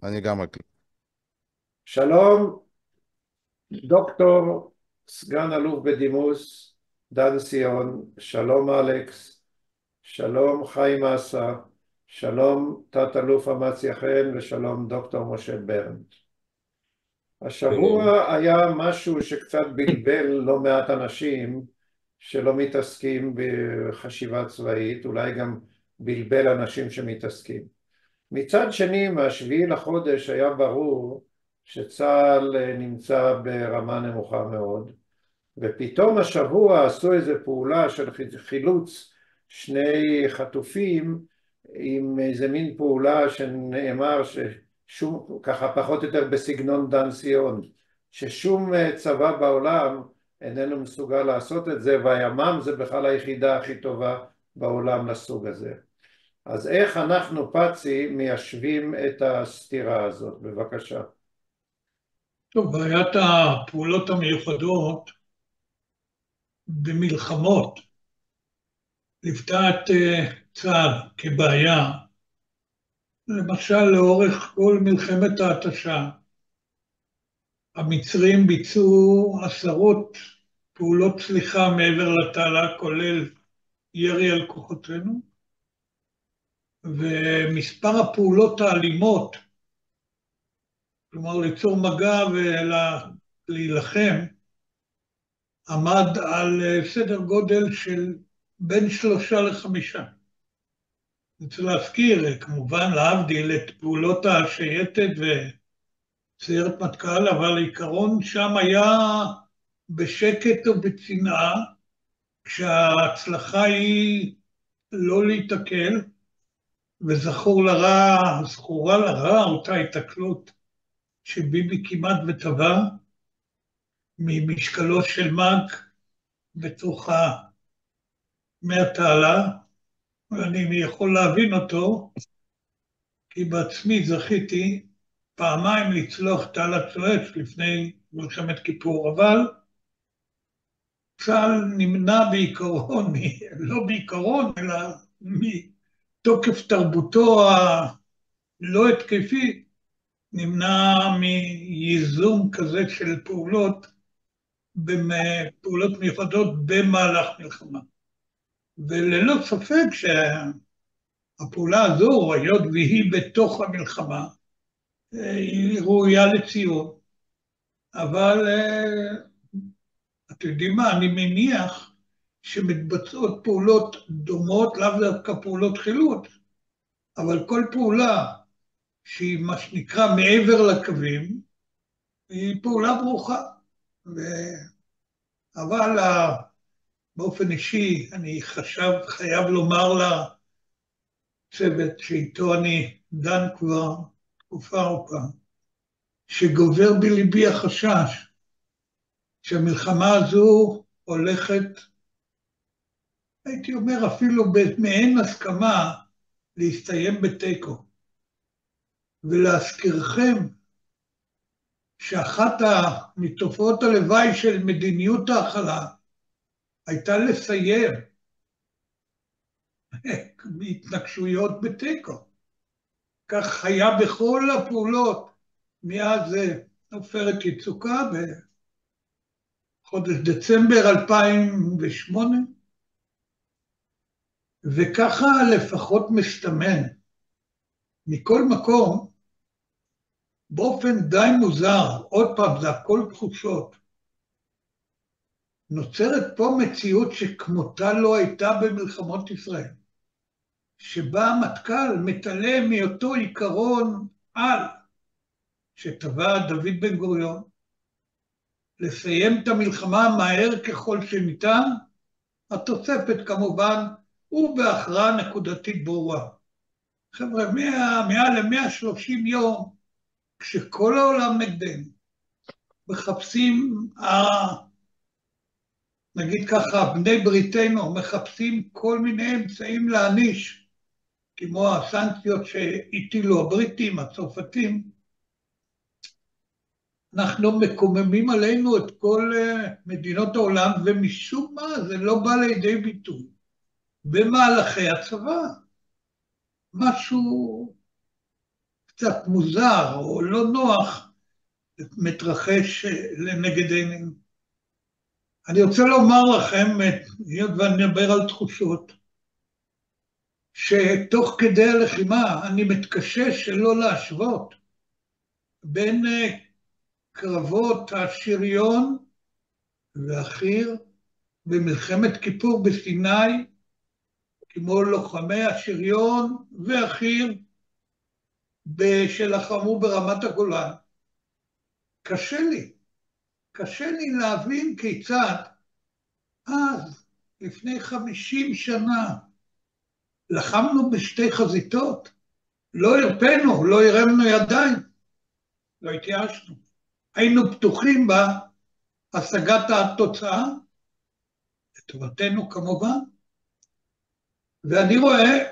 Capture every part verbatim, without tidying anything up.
אני גם מקליט. שלום, דוקטור סגן אלוף בדימוס דן ציון, שלום אלכס, שלום חיים אסה, שלום תת אלוף אמציה חן ושלום דוקטור משה ברנט. שלום. השבוע היה משהו שקצת בלבל לא מעט אנשים שלא מתעסקים בחשיבה צבאית, אולי גם בלבל אנשים שמתעסקים. מצד שני, מהשביעי לחודש היה ברור שצה"ל נמצא ברמה נמוכה מאוד, ופתאום השבוע עשו איזו פעולה של חילוץ שני חטופים עם איזה מין פעולה שנאמר ששום, ככה פחות או יותר בסגנון דן ציון, ששום צבא בעולם איננו מסוגל לעשות את זה, והימ"מ זה בכלל היחידה הכי טובה בעולם לסוג הזה. אז איך אנחנו פצי מיישבים את הסתירה הזאת? בבקשה. טוב, בעיית הפעולות המיוחדות במלחמות ליוותה את צה"ל כבעיה, למשל לאורך כל מלחמת ההתשה. המצרים ביצעו עשרות פעולות צליחה מעבר לתעלה, כולל ירי על כוחותינו, ומספר הפעולות האלימות, כלומר ליצור מגע ולהילחם, עמד על סדר גודל של בין שלושה לחמישה. אני רוצה להזכיר, כמובן להבדיל את פעולות השייטת וסיירת מטכ"ל, אבל העיקרון שם היה בשקט ובצנעה, כשההצלחה היא לא להתקל, וזכור לרע, זכורה לרע אותה התקלות שביבי כמעט וטבע ממשקלו של מאג בתוך מי התעלה, ואני יכול להבין אותו, כי בעצמי זכיתי פעמיים לצלוח תעלת סואץ לפני מלחמת כיפור, אבל צה"ל נמנע בעיקרון, לא בעיקרון, אלא מתוקף תרבותו הלא התקפית, נמנע מייזום כזה של פעולות, פעולות מיוחדות במהלך מלחמה. וללא ספק שהפעולה הזו, היות והיא בתוך המלחמה, היא ראויה לציון. אבל אתם יודעים מה, אני מניח שמתבצעות פעולות דומות, לאו דווקא פעולות חילוץ, אבל כל פעולה שהיא מה שנקרא מעבר לקווים, היא פעולה ברוכה. ו... אבל באופן אישי, אני חשב, חייב לומר לצוות שאיתו אני דן כבר תקופה ארוכה, שגובר בליבי החשש שהמלחמה הזו הולכת, הייתי אומר אפילו במעין הסכמה, להסתיים בתיקו. ולהזכירכם שאחת מתופעות הלוואי של מדיניות ההכלה הייתה לסיים בהתנגשויות בתיקו. כך היה בכל הפעולות מאז עופרת יצוקה בחודש דצמבר אלפיים ושמונה, וככה לפחות מסתמן. מכל מקום, באופן די מוזר, עוד פעם, זה הכל תחושות, נוצרת פה מציאות שכמותה לא הייתה במלחמות ישראל, שבה המטכ"ל מתעלם מאותו עיקרון על שטבע דוד בן גוריון, לסיים את המלחמה מהר ככל שניתן, התוספת כמובן, ובהכרעה נקודתית ברורה. חבר'ה, מעל ל-מאה ושלושים יום, כשכל העולם נגדנו, מחפשים, נגיד ככה, בני בריתנו, מחפשים כל מיני אמצעים להעניש, כמו הסנקציות שהטילו הבריטים, הצרפתים, אנחנו מקוממים עלינו את כל מדינות העולם, ומשום מה זה לא בא לידי ביטוי במהלכי הצבא. משהו קצת מוזר או לא נוח מתרחש לנגד עינינו. אני רוצה לומר לכם, היות ואני מדבר על תחושות, שתוך כדי הלחימה אני מתקשה שלא להשוות בין קרבות השריון והחי"ר במלחמת כיפור בסיני, כמו לוחמי השריון והחי"ר שלחמו ברמת הגולן. קשה לי, קשה לי להבין כיצד אז, לפני חמישים שנה, לחמנו בשתי חזיתות, לא הרפאנו, לא הרמנו ידיים, לא התייאשנו. היינו פתוחים בהשגת התוצאה, לטובתנו כמובן, ואני רואה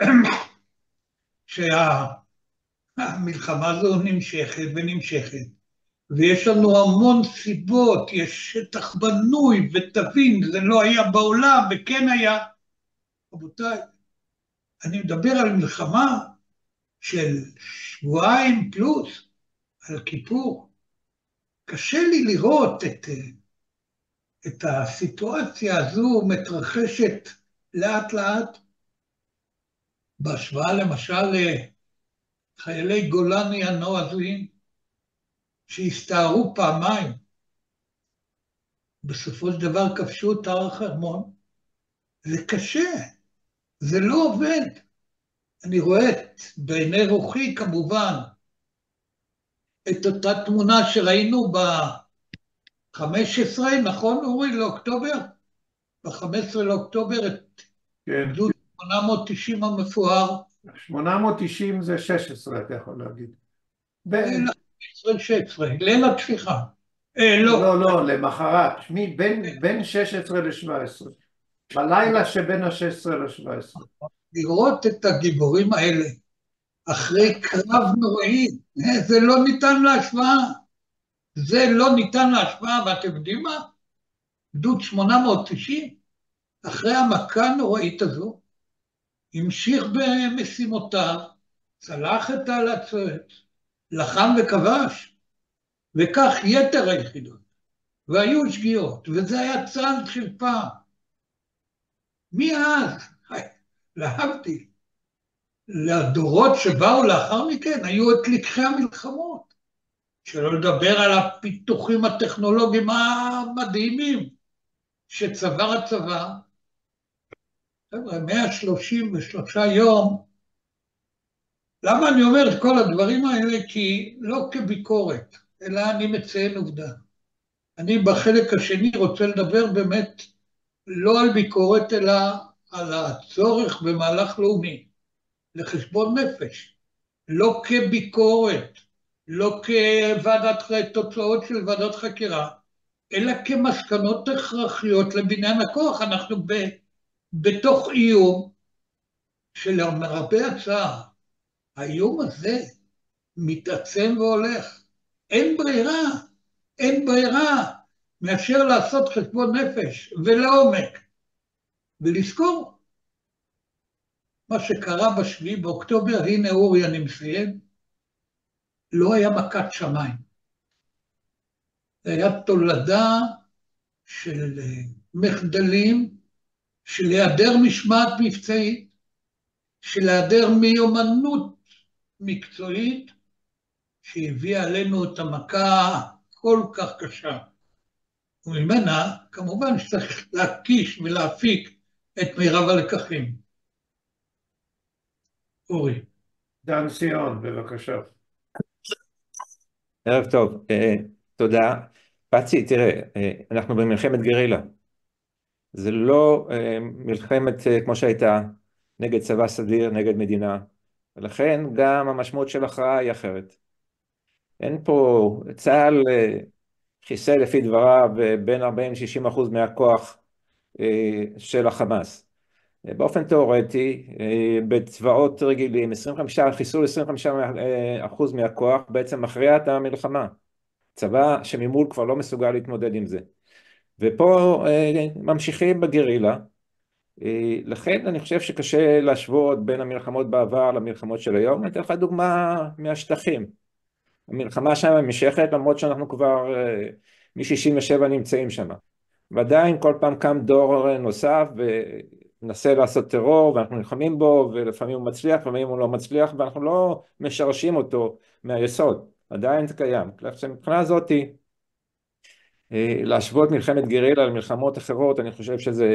שהמלחמה הזו נמשכת ונמשכת, ויש לנו המון סיבות, יש שטח בנוי, ותבין, זה לא היה בעולם, וכן היה. רבותיי, אני מדבר על מלחמה של שבועיים פלוס, על כיפור. קשה לי לראות את, את הסיטואציה הזו מתרחשת לאט לאט, בהשוואה למשל לחיילי גולני הנועזים, שהסתערו פעמיים, בסופו של דבר כבשו את הר החרמון. זה קשה, זה לא עובד. אני רואה את, בעיני רוחי כמובן, את אותה תמונה שראינו ב-חמש עשרה, נכון אורי, לאוקטובר? ב-חמש עשרה לאוקטובר, את כן. גדוד שמונה מאות תשעים המפואר. שמונה מאות תשעים זה שש עשרה, אתה יכול להגיד. ליל עשרים שש עשרה, ליל התפיחה. אה, לא. לא, לא, למחרת, שמי, בין, בין שש עשרה ל-שבע עשרה. בלילה שבין ה-שש עשרה ל-שבע עשרה. לראות את הגיבורים האלה, אחרי קרב נוראי, זה לא ניתן להשוואה. זה לא ניתן להשוואה, ואתם יודעים מה? גדוד שמונה מאות תשעים, אחרי המכה הנוראית הזו, המשיך במשימותיו, צלח את תעלת-סואץ, לחם וכבש, וכך יתר היחידות, והיו שגיאות, וזה היה צה"ל של פעם. מאז, להבדיל, לדורות שבאו לאחר מכן, היו את לקחי המלחמות, שלא לדבר על הפיתוחים הטכנולוגיים המדהימים שצבר הצבא. מאה שלושים ושלושה יום. למה אני אומר את כל הדברים האלה? כי לא כביקורת, אלא אני מציין עובדה. אני בחלק השני רוצה לדבר באמת לא על ביקורת, אלא על הצורך במהלך לאומי, לחשבון נפש. לא כביקורת, לא כוועדת תוצאות של ועדת חקירה, אלא כמסקנות הכרחיות לבניין הכוח. אנחנו ב, בתוך איום שלמרבה הצער, האיום הזה מתעצם והולך. אין ברירה, אין ברירה מאשר לעשות חשבון נפש ולעומק, ולזכור מה שקרה בשביעי באוקטובר. הנה אורי, אני מסיים, לא היה מכת שמיים. זה היה תולדה של מחדלים, של היעדר משמעת מבצעית, של היעדר מיומנות מקצועית, שהביאה עלינו את המכה כל כך קשה. וממנה, כמובן, שצריך להקיש ולהפיק את מירב הלקחים. אורי. דן ציון, בבקשה. ערב טוב, תודה. פצי, תראה, אנחנו במלחמת גרילה. זה לא מלחמת כמו שהייתה, נגד צבא סדיר, נגד מדינה, ולכן גם המשמעות של הכרעה היא אחרת. אין פה, צה"ל חיסל לפי דבריו בין ארבעים לשישים אחוז מהכוח של החמאס. באופן תיאורטי, בצבאות רגילים, עשרים וחמישה, חיסול עשרים וחמישה אחוז מהכוח בעצם מכריע את המלחמה. צבא שממול כבר לא מסוגל להתמודד עם זה. ופה ממשיכים בגרילה, לכן אני חושב שקשה להשוות בין המלחמות בעבר למלחמות של היום. אני אתן לך דוגמה מהשטחים. המלחמה שם נמשכת למרות שאנחנו כבר מ-שישים ושבע נמצאים שם. ועדיין כל פעם קם דור נוסף ומנסה לעשות טרור ואנחנו נלחמים בו ולפעמים הוא מצליח, לפעמים הוא לא מצליח ואנחנו לא משרשים אותו מהיסוד. עדיין זה קיים. מבחינה הזאת להשוות מלחמת גרילה למלחמות אחרות, אני חושב שזה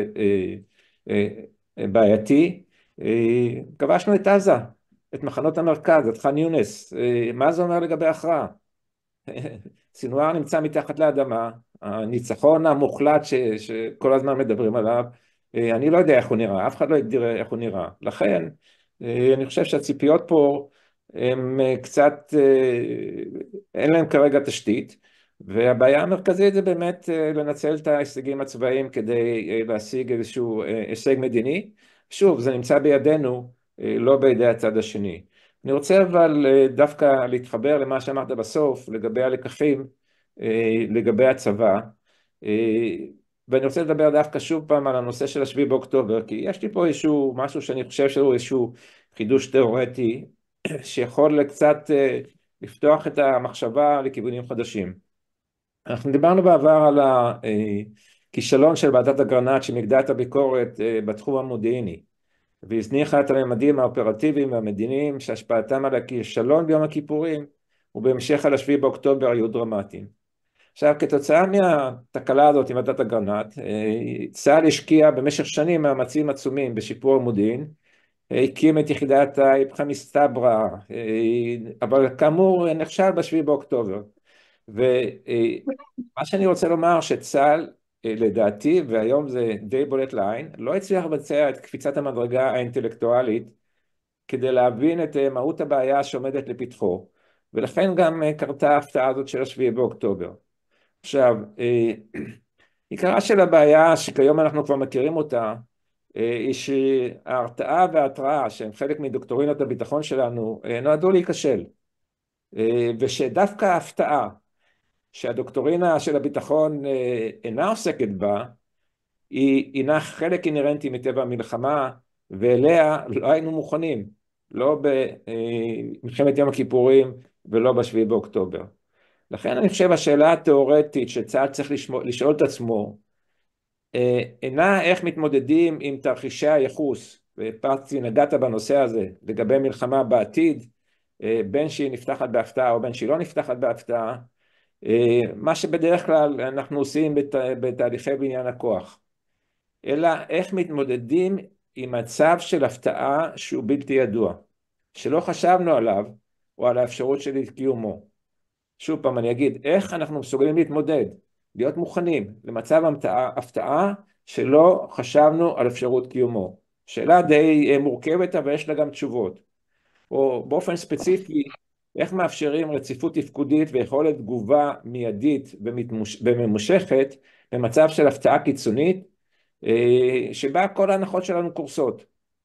בעייתי. כבשנו את עזה, את מחנות המרכז, את ח'אן יונס. מה זה אומר לגבי הכרעה? סינואר נמצא מתחת לאדמה, הניצחון המוחלט ש, שכל הזמן מדברים עליו, אני לא יודע איך הוא נראה, אף אחד לא יגדיר איך הוא נראה. לכן אני חושב שהציפיות פה הם קצת, אין להם כרגע תשתית, והבעיה המרכזית זה באמת לנצל את ההישגים הצבאיים כדי להשיג איזשהו הישג מדיני. שוב, זה נמצא בידינו, לא בידי הצד השני. אני רוצה אבל דווקא להתחבר למה שאמרת בסוף לגבי הלקחים, לגבי הצבא, ואני רוצה לדבר דווקא שוב פעם על הנושא של השביעי באוקטובר, כי יש לי פה איזשהו משהו שאני חושב שהוא איזשהו חידוש תיאורטי, שיכול קצת לפתוח את המחשבה לכיוונים חדשים. אנחנו דיברנו בעבר על הכישלון של ועדת אגרנט שמיקדה את הביקורת בתחום המודיעיני, והזניחה את הממדים האופרטיביים והמדיניים שהשפעתם על הכישלון ביום הכיפורים ובהמשך על השביעי באוקטובר היו דרמטיים. עכשיו, כתוצאה מהתקלה הזאת עם ועדת אגרנט, צה"ל השקיע במשך שנים מאמצים עצומים בשיפור המודיעין, הקים את יחידת האיפכא מסתברא, אבל כאמור נכשל בשביעי באוקטובר. ומה שאני רוצה לומר שצה"ל לדעתי, והיום זה די בולט לעין, לא הצליח לבצע את קפיצת המדרגה האינטלקטואלית כדי להבין את מהות הבעיה שעומדת לפתחו, ולכן גם קרתה ההפתעה הזאת של השביעי באוקטובר. עכשיו, עיקרה של הבעיה שכיום אנחנו כבר מכירים אותה, היא שההרתעה וההתראה שהם חלק מדוקטורינות הביטחון שלנו נועדו להיכשל, ושדווקא ההפתעה שהדוקטורינה של הביטחון אינה עוסקת בה, היא אינה חלק אינרנטי מטבע המלחמה, ואליה לא היינו מוכנים, לא במלחמת יום הכיפורים ולא בשביעי באוקטובר. לכן אני חושב השאלה התיאורטית שצה"ל צריך לשאול את עצמו, אינה איך מתמודדים עם תרחישי הייחוס, ופרצי נגעת בנושא הזה, לגבי מלחמה בעתיד, בין שהיא נפתחת בהפתעה או בין שהיא לא נפתחת בהפתעה, מה שבדרך כלל אנחנו עושים בת, בתהליכי בניין הכוח, אלא איך מתמודדים עם מצב של הפתעה שהוא בלתי ידוע, שלא חשבנו עליו או על האפשרות של קיומו. שוב פעם אני אגיד, איך אנחנו מסוגלים להתמודד, להיות מוכנים למצב הפתעה, הפתעה שלא חשבנו על אפשרות קיומו. שאלה די מורכבת אבל יש לה גם תשובות. או באופן ספציפי, איך מאפשרים רציפות תפקודית ויכולת תגובה מיידית וממושכת במצב של הפתעה קיצונית, שבה כל ההנחות שלנו קורסות.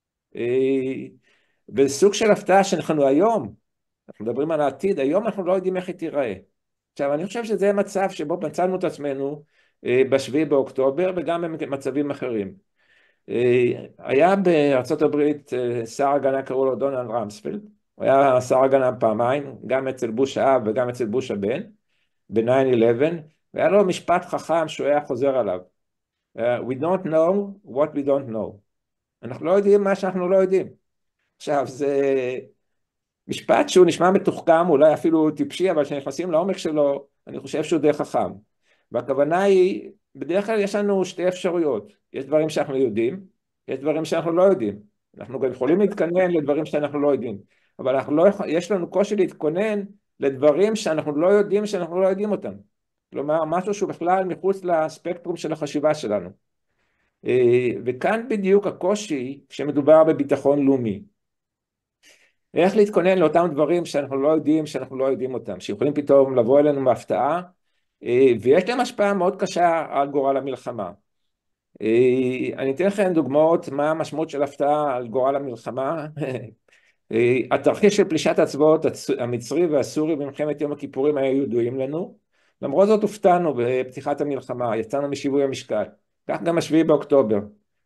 בסוג של הפתעה שאנחנו היום, אנחנו מדברים על העתיד, היום אנחנו לא יודעים איך היא תיראה. עכשיו, אני חושב שזה מצב שבו מצאנו את עצמנו בשביעי באוקטובר וגם במצבים אחרים. היה בארצות הברית שר הגנה קראו לו דונלד רמספלד, הוא היה שר הגנה פעמיים, גם אצל בוש האב וגם אצל בוש הבן, ב-ניין אלבן, והיה לו משפט חכם שהוא היה חוזר עליו. We don't know what we don't know. אנחנו לא יודעים מה שאנחנו לא יודעים. עכשיו, זה משפט שהוא נשמע מתוחכם, אולי אפילו טיפשי, אבל כשנכנסים לעומק שלו, אני חושב שהוא די חכם. והכוונה היא, בדרך כלל יש לנו שתי אפשרויות. יש דברים שאנחנו יודעים, יש דברים שאנחנו לא יודעים. אנחנו גם יכולים להתכונן לדברים שאנחנו לא יודעים. אבל אנחנו לא, יש לנו קושי להתכונן לדברים שאנחנו לא יודעים שאנחנו לא יודעים אותם. כלומר, משהו שהוא בכלל מחוץ לספקטרום של החשיבה שלנו. וכאן בדיוק הקושי כשמדובר בביטחון לאומי. איך להתכונן לאותם דברים שאנחנו לא יודעים, שאנחנו לא יודעים אותם, שיכולים פתאום לבוא אלינו מהפתעה, ויש להם השפעה מאוד קשה על גורל המלחמה. אני אתן לכם דוגמאות מה המשמעות של הפתעה על גורל המלחמה. התרחיש של פלישת הצבאות המצרי והסורי במלחמת יום הכיפורים היו ידועים לנו, למרות זאת הופתענו בפתיחת המלחמה, יצאנו משיווי המשקל, כך גם השביעי באוקטובר.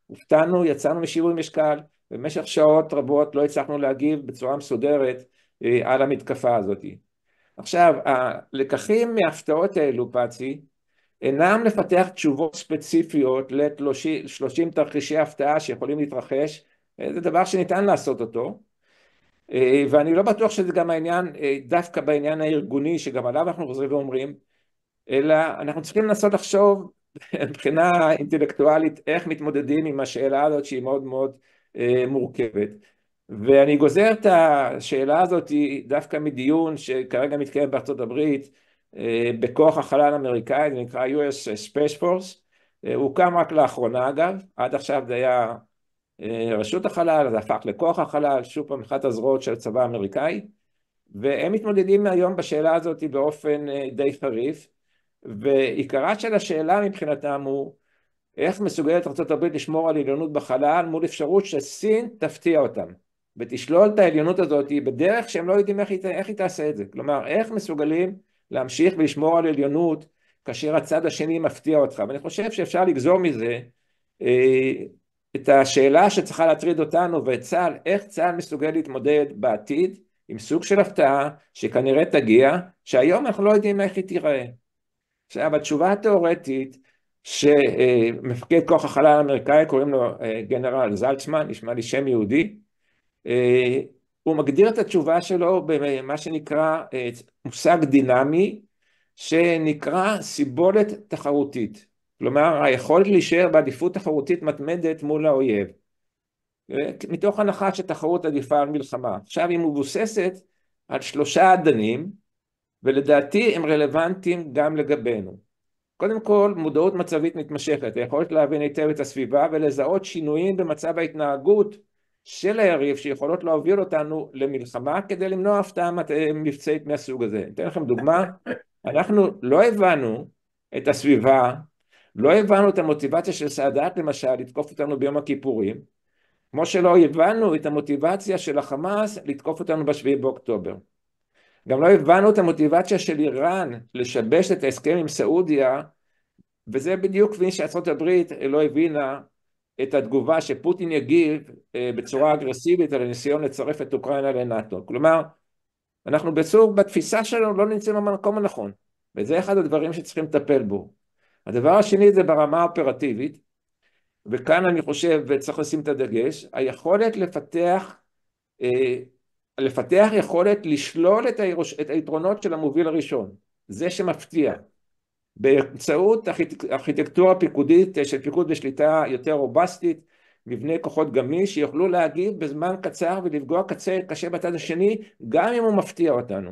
הופתענו, יצאנו משיווי משקל, במשך שעות רבות לא הצלחנו להגיב בצורה מסודרת על המתקפה הזאת. עכשיו, הלקחים מההפתעות האלו, פצי, אינם לפתח תשובות ספציפיות ל-שלושים תרחישי הפתעה שיכולים להתרחש, זה דבר שניתן לעשות אותו, ואני לא בטוח שזה גם העניין, דווקא בעניין הארגוני, שגם עליו אנחנו חוזרים ואומרים, אלא אנחנו צריכים לנסות לחשוב מבחינה אינטלקטואלית איך מתמודדים עם השאלה הזאת שהיא מאוד מאוד מורכבת. ואני גוזר את השאלה הזאת דווקא מדיון שכרגע מתקיים בארצות הברית, בכוח החלל האמריקאי, זה נקרא יו אס Space Force, הוא הוקם רק לאחרונה אגב, עד עכשיו זה היה רשות החלל, זה הפך לכוח החלל, שוב פעם אחת הזרועות של הצבא האמריקאי, והם מתמודדים היום בשאלה הזאת באופן די חריף, ועיקרה של השאלה מבחינתם הוא, איך מסוגלת ארצות הברית לשמור על עליונות בחלל מול אפשרות שסין תפתיע אותם, ותשלול את העליונות הזאת בדרך שהם לא יודעים איך היא, איך היא תעשה את זה. כלומר, איך מסוגלים להמשיך ולשמור על עליונות כאשר הצד השני מפתיע אותך. ואני חושב שאפשר לגזור מזה אה, את השאלה שצריכה להטריד אותנו ואת צה"ל, איך צה"ל מסוגל להתמודד בעתיד עם סוג של הפתעה שכנראה תגיע, שהיום אנחנו לא יודעים איך היא תיראה. עכשיו, התשובה התיאורטית שמפקד כוח החלל האמריקאי, קוראים לו גנרל זלצמן, נשמע לי שם יהודי, הוא מגדיר את התשובה שלו במה שנקרא מושג דינמי, שנקרא סיבולת תחרותית. כלומר, היכולת להישאר בעדיפות תחרותית מתמדת מול האויב. מתוך הנחה שתחרות עדיפה על מלחמה. עכשיו היא מבוססת על שלושה אדנים, ולדעתי הם רלוונטיים גם לגבינו. קודם כל, מודעות מצבית מתמשכת, היכולת להבין היטב את הסביבה ולזהות שינויים במצב ההתנהגות של היריב שיכולות להוביל אותנו למלחמה כדי למנוע הפתעה מבצעית מהסוג הזה. אתן לכם דוגמה, אנחנו לא הבנו את הסביבה, לא הבנו את המוטיבציה של סאדאת למשל לתקוף אותנו ביום הכיפורים, כמו שלא הבנו את המוטיבציה של החמאס לתקוף אותנו בשביעי באוקטובר. גם לא הבנו את המוטיבציה של איראן לשבש את ההסכם עם סעודיה, וזה בדיוק כפי שארצות הברית לא הבינה את התגובה שפוטין יגיב בצורה אגרסיבית על הניסיון לצרף את אוקראינה לנאטו. כלומר, אנחנו בסוג, בתפיסה שלנו לא נמצאים במקום הנכון, וזה אחד הדברים שצריכים לטפל בו. הדבר השני זה ברמה האופרטיבית, וכאן אני חושב וצריך לשים את הדגש, היכולת לפתח, לפתח יכולת לשלול את, הירוש, את היתרונות של המוביל הראשון, זה שמפתיע, באמצעות ארכיטקטורה פיקודית של פיקוד ושליטה יותר רובסטית, מבנה כוחות גמיש שיוכלו להגיב בזמן קצר ולפגוע קצה קשה בצד השני, גם אם הוא מפתיע אותנו.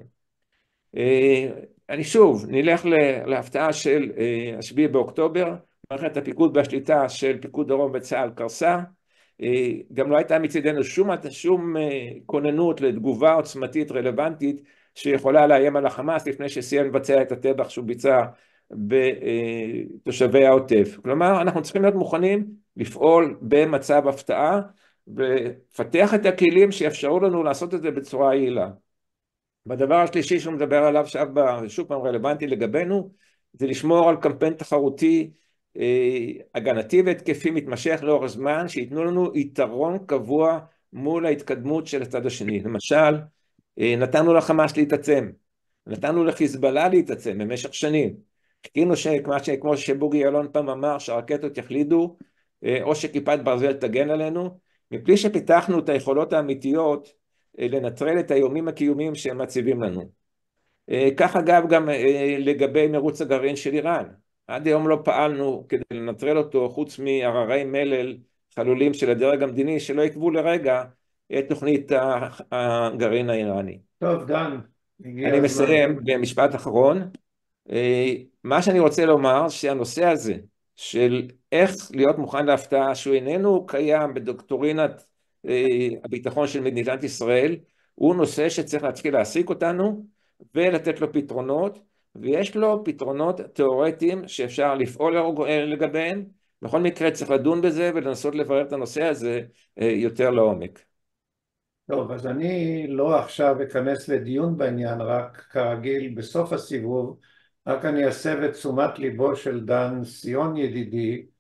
אני שוב, נלך להפתעה של השביעי באוקטובר, מערכת הפיקוד והשליטה של פיקוד דרום וצה"ל קרסה, גם לא הייתה מצידנו שום, שום כוננות לתגובה עוצמתית רלוונטית שיכולה לאיים על החמאס לפני שסיים לבצע את הטבח שהוא ביצע בתושבי העוטף. כלומר, אנחנו צריכים להיות מוכנים לפעול במצב הפתעה ולפתח את הכלים שיאפשרו לנו לעשות את זה בצורה יעילה. והדבר השלישי שהוא מדבר עליו עכשיו שוב פעם רלוונטי לגבינו, זה לשמור על קמפיין תחרותי הגנתי והתקפי מתמשך לאורך זמן, שיתנו לנו יתרון קבוע מול ההתקדמות של הצד השני. למשל, נתנו לחמאס להתעצם, נתנו לחיזבאללה להתעצם במשך שנים. חיכינו שכמו שבוגי יעלון פעם אמר, שהרקטות יחלידו, או שכיפת ברזל תגן עלינו, מפני שפיתחנו את היכולות האמיתיות לנטרל את האיומים הקיומיים שהם מציבים לנו. כך אגב גם לגבי מרוץ הגרעין של איראן. עד היום לא פעלנו כדי לנטרל אותו, חוץ מהררי מלל חלולים של הדרג המדיני, שלא יקבו לרגע את תוכנית הגרעין האיראני. טוב, דן. אני מסיים במשפט אחרון. מה שאני רוצה לומר, שהנושא הזה של איך להיות מוכן להפתעה, שהוא איננו קיים בדוקטורינת הביטחון של מדינת ישראל, הוא נושא שצריך להתחיל להעסיק אותנו ולתת לו פתרונות, ויש לו פתרונות תיאורטיים שאפשר לפעול לגביהם. בכל מקרה צריך לדון בזה ולנסות לברר את הנושא הזה יותר לעומק. טוב, אז אני לא עכשיו אכנס לדיון בעניין, רק כרגיל בסוף הסיבוב, רק אני אסב את תשומת ליבו של דן סיון ידידי,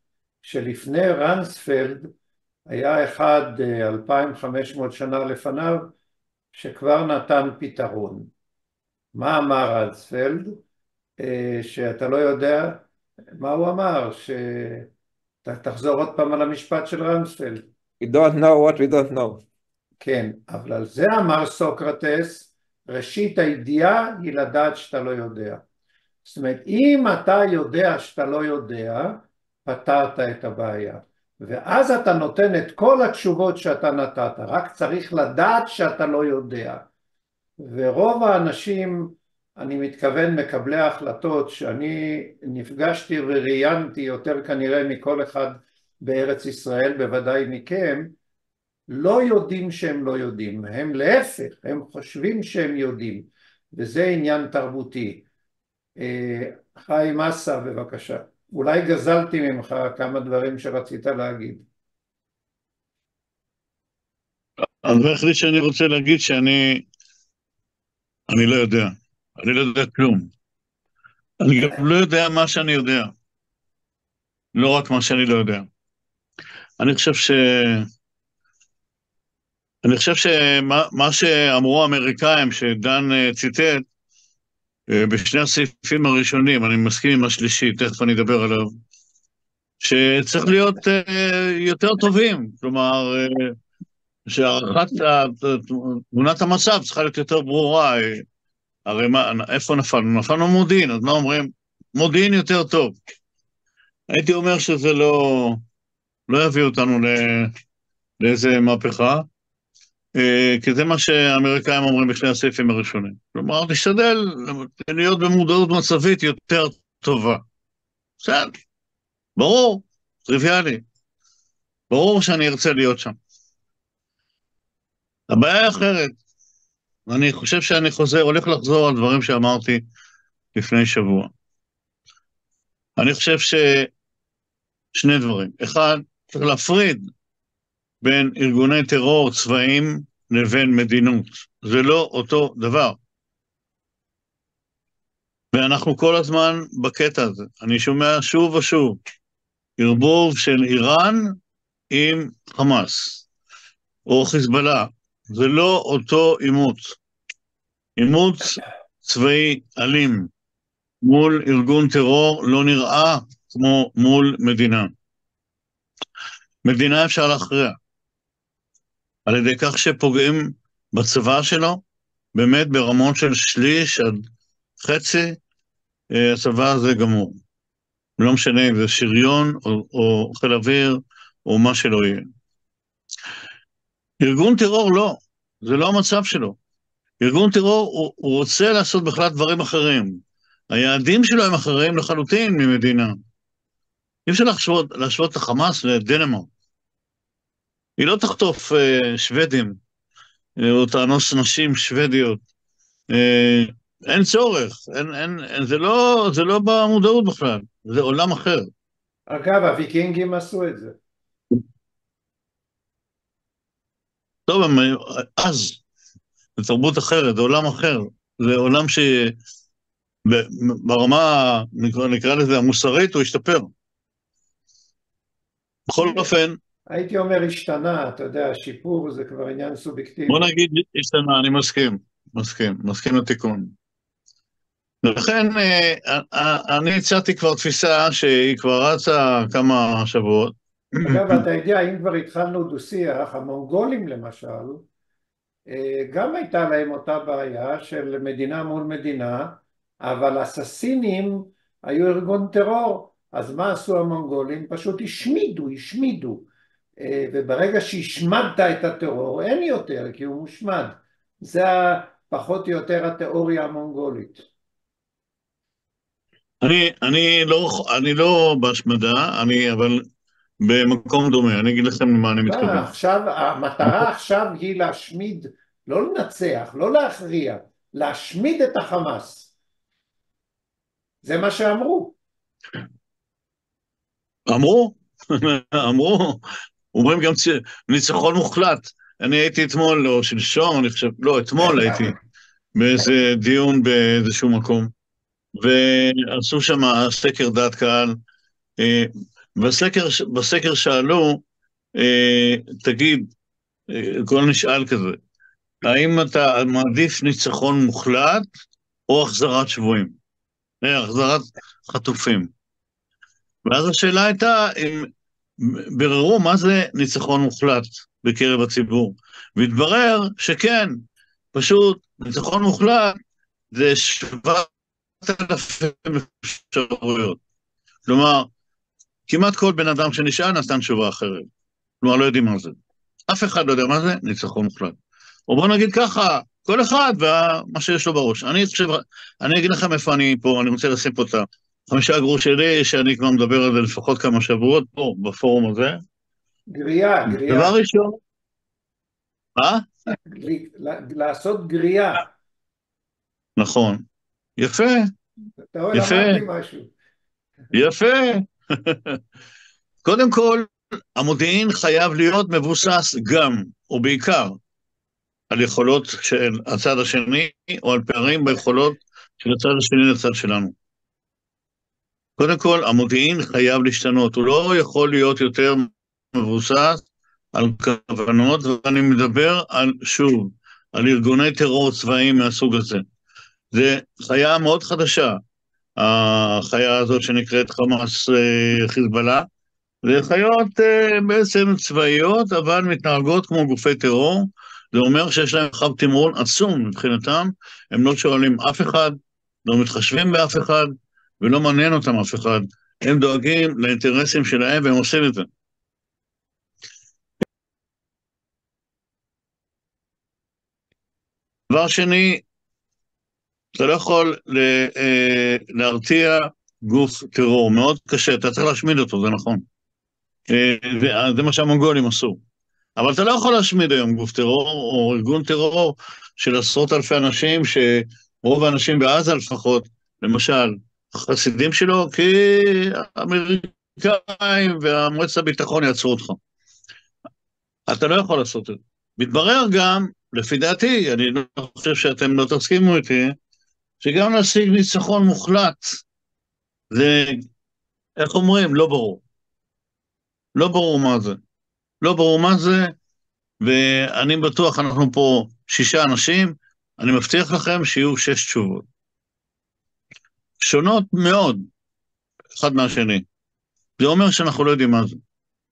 שלפני רנספלד היה אחד אלפיים וחמש מאות שנה לפניו שכבר נתן פתרון. מה אמר רנספלד? שאתה לא יודע מה הוא אמר, שתחזור עוד פעם על המשפט של רנספלד. We don't know what we don't know. כן, אבל על זה אמר סוקרטס, ראשית הידיעה היא לדעת שאתה לא יודע. זאת אומרת, אם אתה יודע שאתה לא יודע, פתרת את הבעיה. ואז אתה נותן את כל התשובות שאתה נתת, רק צריך לדעת שאתה לא יודע. ורוב האנשים, אני מתכוון מקבלי ההחלטות, שאני נפגשתי וראיינתי יותר כנראה מכל אחד בארץ ישראל, בוודאי מכם, לא יודעים שהם לא יודעים, הם להפך, הם חושבים שהם יודעים, וזה עניין תרבותי. חיים מסה, בבקשה. אולי גזלתי ממך כמה דברים שרצית להגיד. הדבר היחידי שאני רוצה להגיד שאני אני לא יודע, אני לא יודע כלום. אני גם לא יודע מה שאני יודע. לא רק מה שאני לא יודע. אני חושב ש... אני חושב שמה מה שאמרו האמריקאים, שדן ציטט, בשני הסעיפים הראשונים, אני מסכים עם השלישי, תכף אני אדבר עליו, שצריך להיות יותר טובים, כלומר, שהערכת תמונת המצב צריכה להיות יותר ברורה. הרי מה, איפה נפלנו? נפלנו מודיעין, אז מה אומרים? מודיעין יותר טוב. הייתי אומר שזה לא, לא יביא אותנו לא, לאיזה מהפכה, כי זה מה שהאמריקאים אומרים בשני הסעיפים הראשונים. כלומר, תשתדל להיות במודעות מצבית יותר טובה. בסדר, ברור, טריוויאלי. ברור שאני ארצה להיות שם. הבעיה היא אחרת. אני חושב שאני חוזר, הולך לחזור על דברים שאמרתי לפני שבוע. אני חושב ששני דברים. אחד, צריך להפריד בין ארגוני טרור צבאיים לבין מדינות. זה לא אותו דבר. ואנחנו כל הזמן בקטע הזה. אני שומע שוב ושוב, ערבוב של איראן עם חמאס, או חיזבאללה. זה לא אותו אימות. אימות צבאי אלים מול ארגון טרור לא נראה כמו מול מדינה. מדינה אפשר להכריע. על ידי כך שפוגעים בצבא שלו, באמת ברמות של שליש עד חצי, הצבא הזה גמור. לא משנה אם זה שריון או, או חיל אוויר או מה שלא יהיה. ארגון טרור לא, זה לא המצב שלו. ארגון טרור הוא, הוא רוצה לעשות בכלל דברים אחרים. היעדים שלו הם אחרים לחלוטין ממדינה. אי אפשר להשוות, להשוות את החמאס לדנמרק. היא לא תחטוף אה, שוודים, אה, או תאנוס נשים שוודיות. אה, אין צורך, אין, אין, אין, זה, לא, זה לא במודעות בכלל, זה עולם אחר. אגב, הוויקינגים עשו את זה. טוב, הם, אז, זה תרבות אחרת, זה עולם אחר, זה עולם שברמה, נקרא, נקרא לזה, המוסרית, הוא השתפר. בכל אופן, הייתי אומר השתנה, אתה יודע, השיפור זה כבר עניין סובייקטיבי. בוא נגיד השתנה, אני מסכים, מסכים, מסכים לתיקון. ולכן אני הצעתי כבר תפיסה שהיא כבר רצה כמה שבועות. אגב, אתה יודע, אם כבר התחלנו דו-שיח, המונגולים למשל, גם הייתה להם אותה בעיה של מדינה מול מדינה, אבל הססינים היו ארגון טרור, אז מה עשו המונגולים? פשוט השמידו, השמידו. וברגע שהשמדת את הטרור, אין יותר, כי הוא מושמד. זה פחות או יותר התיאוריה המונגולית. אני, אני לא, אני לא בהשמדה, אני, אבל במקום דומה, אני אגיד לכם למה אני מתכוון. עכשיו, המטרה עכשיו היא להשמיד, לא לנצח, לא להכריע, להשמיד את החמאס. זה מה שאמרו. אמרו, אמרו, אומרים גם ניצחון מוחלט. אני הייתי אתמול, או שלשום, אני חושב, לא, אתמול הייתי באיזה דיון באיזשהו מקום, ועשו שם סקר דעת קהל, בסקר, בסקר שאלו, אה, תגיד, אה, כל נשאל כזה, האם אתה מעדיף ניצחון מוחלט או החזרת שבויים? אה, החזרת חטופים. ואז השאלה הייתה, אם בררו מה זה ניצחון מוחלט בקרב הציבור, והתברר שכן, פשוט ניצחון מוחלט זה שבעת אלפים אפשרויות. כלומר, כמעט כל בן אדם שנשאל נתן תשובה אחרת. כלומר, לא יודעים מה זה. אף אחד לא יודע מה זה ניצחון מוחלט. או בוא נגיד ככה, כל אחד ומה שיש לו בראש. אני חושב, אני אגיד לכם איפה אני פה, אני רוצה לשים פה את החמישה גרוש שלי, שאני כבר מדבר על זה לפחות כמה שבועות פה, בפורום הזה. גריעה, גריעה. דבר ראשון, מה? לעשות גריעה. נכון. יפה. אתה רואה, למדתי משהו. יפה. קודם כל, המודיעין חייב להיות מבוסס גם, או בעיקר, על יכולות של הצד השני, או על פערים ביכולות של הצד השני לצד שלנו. קודם כל, המודיעין חייב להשתנות, הוא לא יכול להיות יותר מבוסס על כוונות, ואני מדבר על, שוב, על ארגוני טרור צבאיים מהסוג הזה. זה חיה מאוד חדשה, החיה הזאת שנקראת חמאס חיזבאללה, זה חיות בעצם צבאיות, אבל מתנהגות כמו גופי טרור, זה אומר שיש להם חב תמרון עצום מבחינתם, הם לא שואלים אף אחד, לא מתחשבים באף אחד, ולא מעניין אותם אף אחד, הם דואגים לאינטרסים שלהם והם עושים את זה. דבר שני, אתה לא יכול להרתיע גוף טרור, מאוד קשה, אתה צריך להשמיד אותו, זה נכון. זה מה שהמונגולים עשו. אבל אתה לא יכול להשמיד היום גוף טרור, או ארגון טרור של עשרות אלפי אנשים, שרוב האנשים בעזה לפחות, למשל, החסידים שלו, כי האמריקאים והמועצת הביטחון יעצרו אותך. אתה לא יכול לעשות את זה. מתברר גם, לפי דעתי, אני לא חושב שאתם לא תסכימו איתי, שגם להשיג ניצחון מוחלט, זה, איך אומרים, לא ברור. לא ברור מה זה. לא ברור מה זה, ואני בטוח, אנחנו פה שישה אנשים, אני מבטיח לכם שיהיו שש תשובות. שונות מאוד, אחד מהשני. זה אומר שאנחנו לא יודעים מה זה.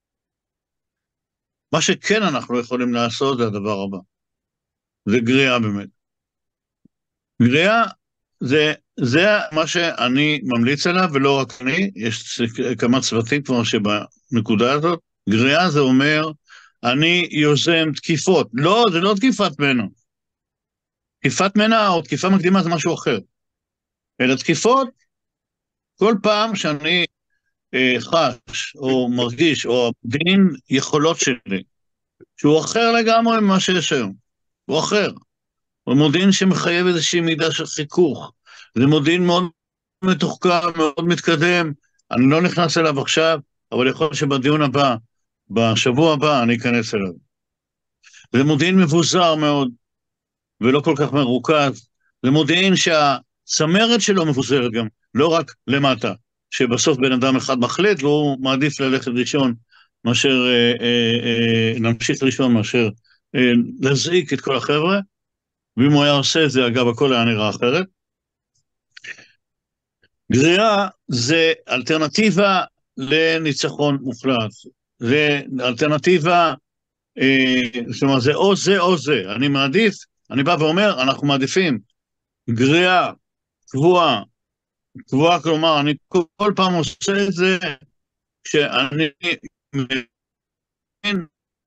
מה שכן אנחנו יכולים לעשות זה הדבר הבא. זה גריעה באמת. גריעה זה, זה מה שאני ממליץ עליו, ולא רק אני, יש כמה צוותים כבר שבנקודה הזאת. גריעה זה אומר, אני יוזם תקיפות. לא, זה לא תקיפת מנע. תקיפת מנע או תקיפה מקדימה זה משהו אחר. אלא תקיפות, כל פעם שאני אה, חש או מרגיש או דין יכולות שלי, שהוא אחר לגמרי ממה שיש היום. הוא אחר. הוא מודיעין שמחייב איזושהי מידה של חיכוך. זה מודיעין מאוד מתוחכם, מאוד מתקדם. אני לא נכנס אליו עכשיו, אבל יכול שבדיון הבא, בשבוע הבא, אני אכנס אליו. זה מודיעין מבוזר מאוד, ולא כל כך מרוכז. זה מודיעין שהצמרת שלו מבוזרת גם, לא רק למטה, שבסוף בן אדם אחד מחליט, והוא מעדיף ללכת ראשון, מאשר אה, אה, אה, נמשיך ראשון, מאשר אה, להזעיק את כל החבר'ה, ואם הוא היה עושה את זה, אגב, הכל היה נראה אחרת. גריעה זה אלטרנטיבה לניצחון מוחלט. זה אלטרנטיבה, אה, זאת אומרת, זה או זה או זה. אני מעדיף, אני בא ואומר, אנחנו מעדיפים גריעה קבועה, קבועה, כלומר, אני כל פעם עושה את זה, שאני מבין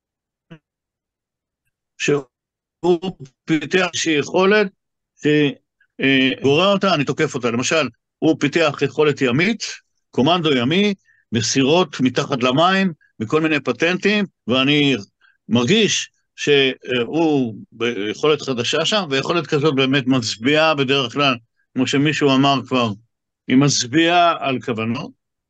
שהוא פיתח איזושהי יכולת שגורר אותה, אני תוקף אותה. למשל, הוא פיתח יכולת ימית, קומנדו ימי, מסירות מתחת למים, בכל מיני פטנטים, ואני מרגיש שהוא ביכולת חדשה שם, ויכולת כזאת באמת מצביעה בדרך כלל, כמו שמישהו אמר כבר, היא מצביעה על כוונות,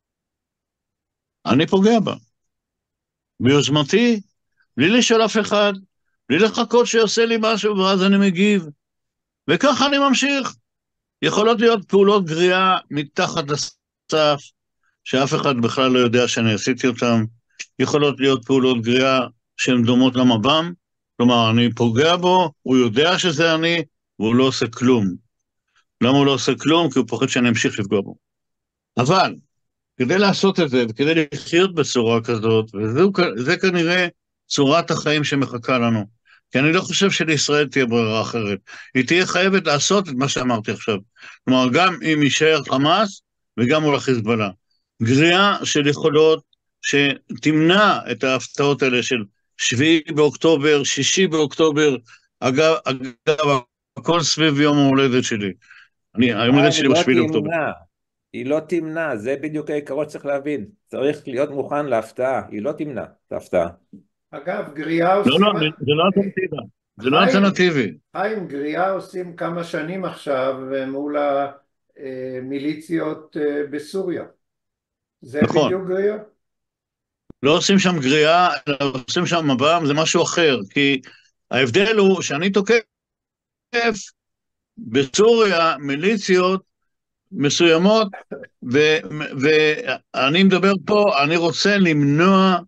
אני פוגע בה. ביוזמתי, בלי לשאול אף אחד, בלי לחכות שיעשה לי משהו, ואז אני מגיב. וככה אני ממשיך. יכולות להיות פעולות גריעה מתחת לסף, שאף אחד בכלל לא יודע שאני עשיתי אותם, יכולות להיות פעולות גריעה שהן דומות למב"ם, כלומר אני פוגע בו, הוא יודע שזה אני, והוא לא עושה כלום. למה הוא לא עושה כלום? כי הוא פוחד שאני אמשיך לפגוע בו. אבל, כדי לעשות את זה, וכדי לחיות בצורה כזאת, וזה כנראה צורת החיים שמחכה לנו. כי אני לא חושב שלישראל תהיה ברירה אחרת. היא תהיה חייבת לעשות את מה שאמרתי עכשיו. כלומר, גם אם יישאר חמאס, וגם מול החיזבאללה. גריעה של יכולות שתמנע את ההפתעות האלה של שביעי באוקטובר, שישי באוקטובר, אגב, אגב, הכל סביב יום ההולדת שלי. אני, היום הולדת שלי בשביעי באוקטובר. היא לא תמנע, זה בדיוק העיקרון צריך להבין. צריך להיות מוכן להפתעה, היא לא תמנע את ההפתעה. אגב, גריעה עושים... לא, לא, זה לא אלטרנטיבה. זה לא אלטרנטיבי. חיים, גריעה עושים כמה שנים עכשיו מול המיליציות בסוריה. זה נכון. בדיוק גריעה? לא עושים שם גריעה, אלא עושים שם מב"ם, זה משהו אחר. כי ההבדל הוא שאני תוקף בסוריה מיליציות מסוימות, ואני מדבר פה, אני רוצה למנוע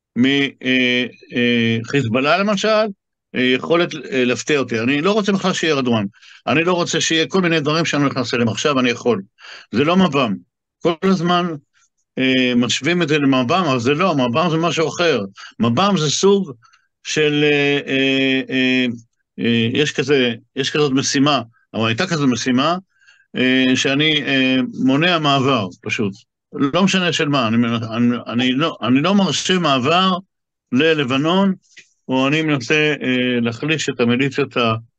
מחיזבאללה למשל, יכולת להפתיע אותי. אני לא רוצה בכלל שיהיה רדואן. אני לא רוצה שיהיה כל מיני דברים שאני נכנס אליהם. עכשיו אני יכול. זה לא מב"ם. כל הזמן אה, משווים את זה למב"ם, אבל זה לא. מב"ם זה משהו אחר. מב"ם זה סוג של... אה, אה, אה, אה, יש כזה, יש כזאת משימה, אבל הייתה כזאת משימה, אה, שאני אה, מונע מעבר, פשוט. לא משנה של מה. אני, אני, אני, לא, אני לא מרשה מעבר ללבנון, או אני מנסה אה, להחליש את המיליציות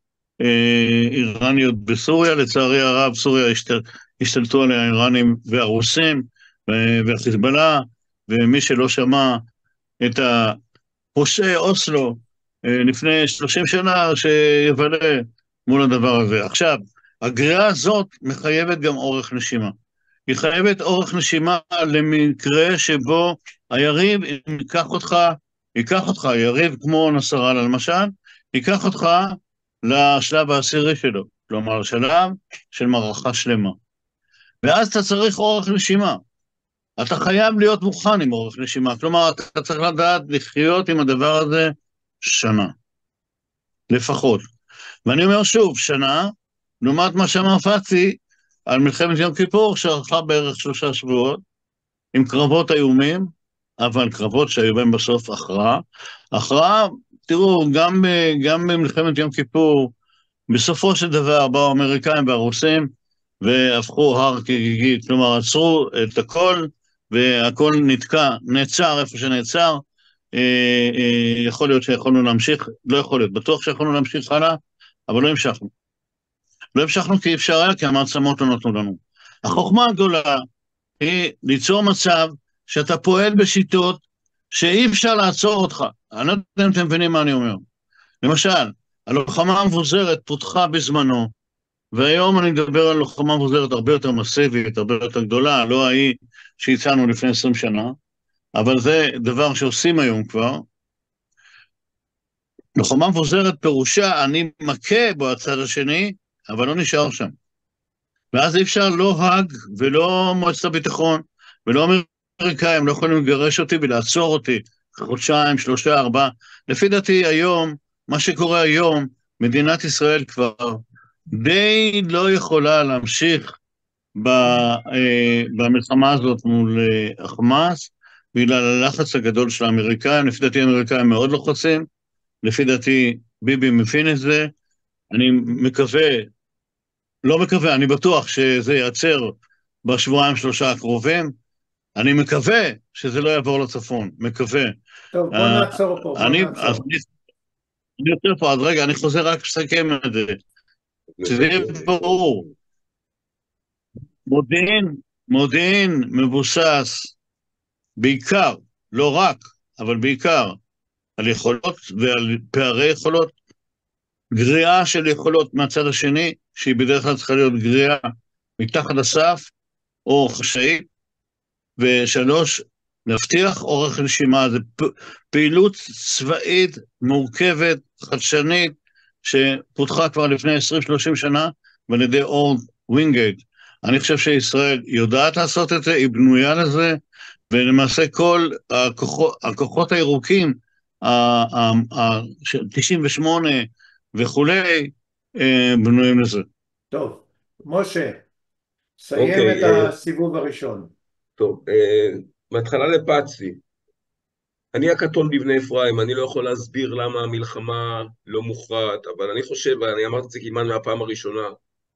האיראניות בסוריה. לצערי הרב, סוריה השתל, השתלטו עליה האיראנים והרוסים, והחיזבאללה, ומי שלא שמע את הפושעי אוסלו אה, לפני שלושים שנה, שיבלה מול הדבר הזה. עכשיו, הגריעה הזאת מחייבת גם אורך נשימה. היא חייבת אורך נשימה למקרה שבו היריב ייקח אותך, ייקח אותך, יריב כמו נסראללה למשל, ייקח אותך לשלב העשירי שלו, כלומר שלב של מערכה שלמה. ואז אתה צריך אורך נשימה. אתה חייב להיות מוכן עם אורך נשימה, כלומר אתה צריך לדעת לחיות עם הדבר הזה שנה, לפחות. ואני אומר שוב, שנה, לעומת מה שאמר פאצי, על מלחמת יום כיפור, שערכה בערך שלושה שבועות, עם קרבות איומים, אבל קרבות שהיו בהם בסוף הכרעה. הכרעה, תראו, גם, גם במלחמת יום כיפור, בסופו של דבר באו האמריקאים והרוסים, והפכו הר כגיגית, כלומר עצרו את הכל, והכל נתקע, נעצר איפה שנעצר. אה, אה, יכול להיות שיכולנו להמשיך, לא יכול להיות, בטוח שיכולנו להמשיך הלאה, אבל לא המשכנו. לא המשכנו כי אפשר היה, כי המעצמות לא נתנו לנו. החוכמה הגדולה היא ליצור מצב שאתה פועל בשיטות שאי אפשר לעצור אותך. אני לא יודע אם אתם מבינים מה אני אומר. למשל, הלוחמה המבוזרת פותחה בזמנו, והיום אני מדבר על לוחמה מבוזרת הרבה יותר מסיבית, הרבה יותר גדולה, לא ההיא שהצענו לפני עשרים שנה, אבל זה דבר שעושים היום כבר. לוחמה מבוזרת פירושה, אני מכה בו הצד השני, אבל לא נשאר שם. ואז אי אפשר לא האג ולא מועצת הביטחון, ולא אמריקאים, לא יכולים לגרש אותי ולעצור אותי חודשיים, שלושה, ארבעה. לפי דעתי היום, מה שקורה היום, מדינת ישראל כבר די לא יכולה להמשיך במלחמה הזאת מול החמאס, בגלל הלחץ הגדול של האמריקאים. לפי דעתי האמריקאים מאוד לוחצים, לפי דעתי ביבי מבין את זה. אני מקווה, לא מקווה, אני בטוח שזה ייעצר בשבועיים שלושה הקרובים. אני מקווה שזה לא יעבור לצפון, מקווה. טוב, בוא נעצור פה, בוא אני, נעצור. אז אני, אני יותר פה, אז רגע, אני חוזר רק לסכם את זה. שזה יהיה ברור. מודיעין, מודיעין מבוסס בעיקר, לא רק, אבל בעיקר, על יכולות ועל פערי יכולות, גריעה של יכולות מהצד השני, שהיא בדרך כלל צריכה להיות גריעה מתחת לסף, או חשאית, ושלוש, להבטיח אורך נשימה. זה פעילות צבאית מורכבת, חדשנית, שפותחה כבר לפני עשרים שלושים שנה, ועל ידי אורד ווינגייט. אני חושב שישראל יודעת לעשות את זה, היא בנויה לזה, ולמעשה כל הכוחות, הכוחות הירוקים, ה-תשעים ושמונה וכולי, בנויים לזה. טוב, משה, סיים אוקיי, את אה, הסיבוב הראשון. טוב, אה, מהתחלה לפצי. אני הקטון בבני אפרים, אני לא יכול להסביר למה המלחמה לא מוכרעת, אבל אני חושב, ואני אמרתי את זה כמעט מהפעם הראשונה,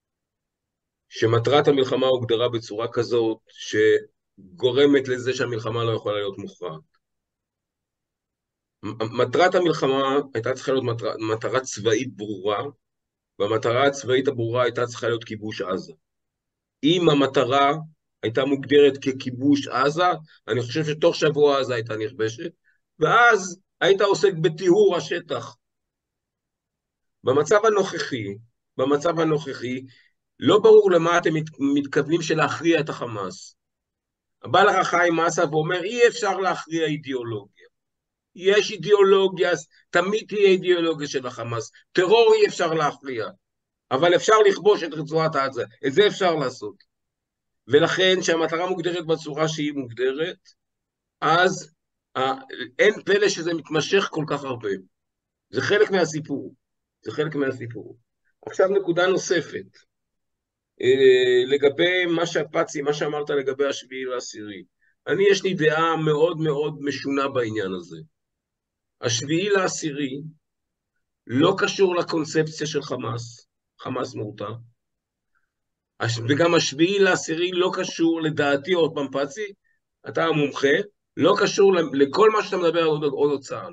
שמטרת המלחמה הוגדרה בצורה כזאת, שגורמת לזה שהמלחמה לא יכולה להיות מוכרעת. מטרת המלחמה הייתה צריכה להיות מטרה, מטרה צבאית ברורה, והמטרה הצבאית הברורה הייתה צריכה להיות כיבוש עזה. אם המטרה הייתה מוגדרת ככיבוש עזה, אני חושב שתוך שבוע עזה הייתה נכבשת, ואז היית עוסק בטיהור השטח. במצב הנוכחי, במצב הנוכחי, לא ברור למה אתם מתכוונים של להכריע את החמאס. בא לך חיים מסה ואומר, אי אפשר להכריע אידיאולוגיה. יש אידיאולוגיה, תמיד תהיה אידיאולוגיה של החמאס. טרור אי אפשר להכריע, אבל אפשר לכבוש את רצועת עזה. את זה אפשר לעשות. ולכן, שהמטרה מוגדרת בצורה שהיא מוגדרת, אז אה, אין פלא שזה מתמשך כל כך הרבה. זה חלק מהסיפור. זה חלק מהסיפור. עכשיו נקודה נוספת. אה, לגבי מה שהפצי, מה שאמרת לגבי השביעי לעשירי. אני יש לי דעה מאוד מאוד משונה בעניין הזה. השביעי לעשירי לא קשור לקונספציה של חמאס, חמאס מורתע, וגם השביעי לעשירי לא קשור לדעתי, עוד פעם פצי, אתה המומחה, לא קשור לכל מה שאתה מדבר על עוד הוצאה.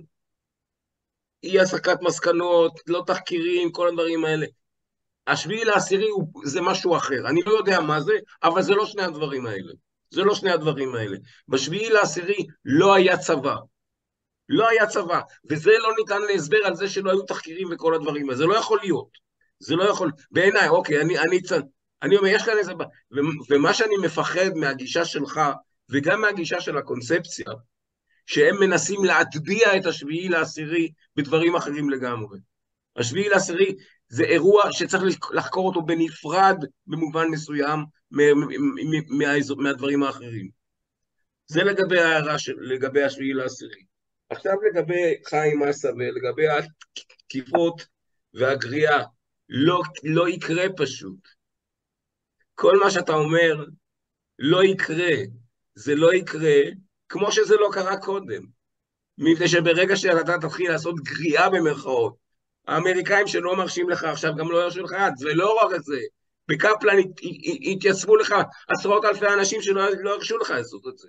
אי הסקת מסקנות, לא תחקירים, כל הדברים האלה. השביעי לעשירי זה משהו אחר, אני לא יודע מה זה, אבל זה לא שני הדברים האלה. זה לא שני הדברים האלה. בשביעי לעשירי לא היה צבא. לא היה צבא, וזה לא ניתן להסבר על זה שלא היו תחקירים וכל הדברים האלה. זה לא יכול להיות. זה לא יכול, בעיניי, אוקיי, אני, אני, אני אומר, יש כאן איזה, ומה שאני מפחד מהגישה שלך, וגם מהגישה של הקונספציה, שהם מנסים להטביע את השביעי לעשירי בדברים אחרים לגמרי. השביעי לעשירי זה אירוע שצריך לחקור אותו בנפרד, במובן מסוים, מהדברים האחרים. זה לגבי ההערה של, לגבי השביעי לעשירי. עכשיו לגבי חיים מסה ולגבי התקיפות והגריעה, לא, לא יקרה פשוט. כל מה שאתה אומר לא יקרה, זה לא יקרה, כמו שזה לא קרה קודם. מפני שברגע שאתה תתחיל לעשות גריעה במרכאות, האמריקאים שלא מרשים לך עכשיו גם לא ירשו לך יד, ולא רק את זה, בקפלן התייצבו לך עשרות אלפי אנשים שלא לא ירשו לך לעשות את זה.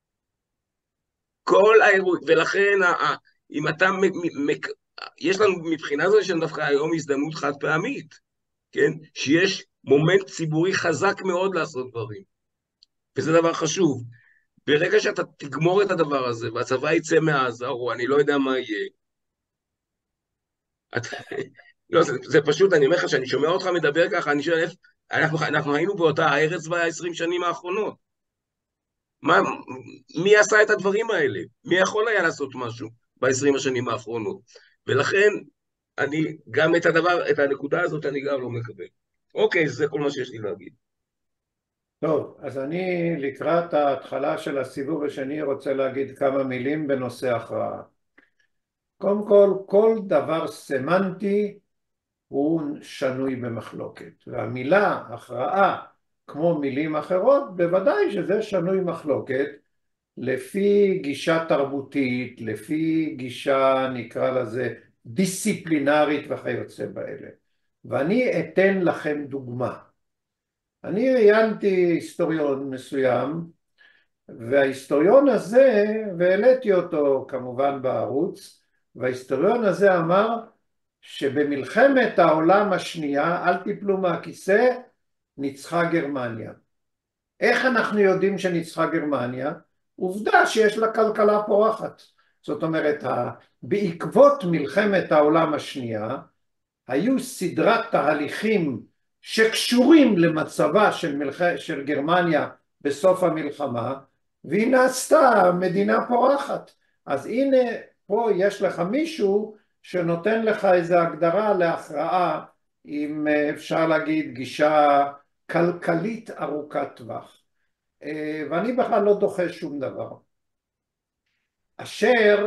כל האירוע, ולכן אם אתה, יש לנו מבחינה זו יש לנו דווקא היום הזדמנות חד פעמית, כן? שיש מומנט ציבורי חזק מאוד לעשות דברים, וזה דבר חשוב. ברגע שאתה תגמור את הדבר הזה, והצבא יצא מעזה, או אני לא יודע מה יהיה, את... לא, זה, זה פשוט, אני אומר לך, שאני שומע אותך מדבר ככה, אני שואל, אנחנו, אנחנו היינו באותה הארץ ב-עשרים שנים האחרונות. מה, מי עשה את הדברים האלה? מי יכול היה לעשות משהו ב-עשרים השנים האחרונות? ולכן, אני גם את הדבר, את הנקודה הזאת, אני גם לא מקבל. אוקיי, זה כל מה שיש לי להגיד. טוב, אז אני לקראת ההתחלה של הסיבוב השני רוצה להגיד כמה מילים בנושא הכרעה. קודם כל, כל דבר סמנטי הוא שנוי במחלוקת, והמילה הכרעה, כמו מילים אחרות, בוודאי שזה שנוי מחלוקת, לפי גישה תרבותית, לפי גישה נקרא לזה דיסציפלינרית וכיוצא באלה. ואני אתן לכם דוגמה. אני ראיינתי היסטוריון מסוים, וההיסטוריון הזה, והעליתי אותו כמובן בערוץ, וההיסטוריון הזה אמר שבמלחמת העולם השנייה, אל תיפלו מהכיסא, ניצחה גרמניה. איך אנחנו יודעים שניצחה גרמניה? עובדה שיש לה כלכלה פורחת. זאת אומרת, בעקבות מלחמת העולם השנייה, היו סדרת תהליכים שקשורים למצבה של, מלח... של גרמניה בסוף המלחמה, והיא נעשתה מדינה פורחת. אז הנה, פה יש לך מישהו שנותן לך איזו הגדרה להכרעה, אם אפשר להגיד גישה כלכלית ארוכת טווח. ואני בכלל לא דוחה שום דבר. אשר